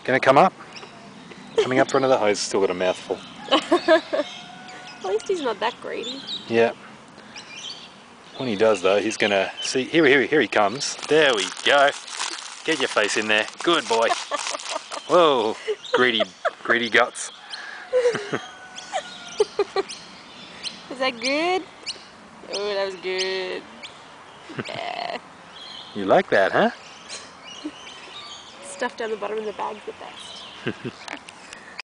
Gonna come up? Coming up for another? Oh, he's still got a mouthful. At least he's not that greedy. Yeah. When he does though, he's gonna see. Here he comes. There we go. Get your face in there. Good boy. Whoa, greedy guts. Was that good? Oh, that was good. Yeah. You like that, huh? Stuff down the bottom of the bag's the best.